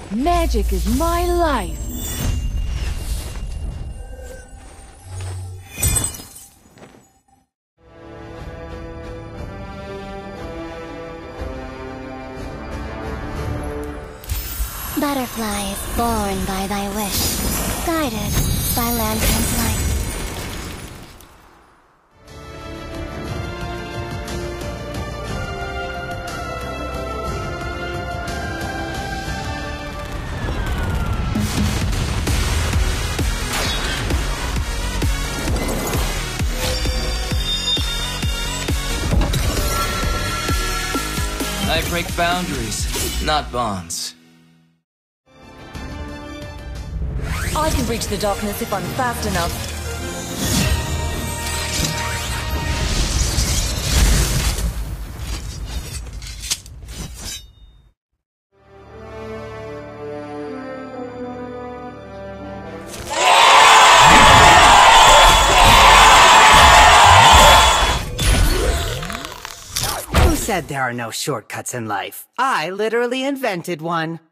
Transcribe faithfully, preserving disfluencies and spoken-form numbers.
Magic is my life. Butterflies born by thy wish, guided by lantern's light. I break boundaries, not bonds. I can reach the darkness if I'm fast enough. Who said there are no shortcuts in life? I literally invented one.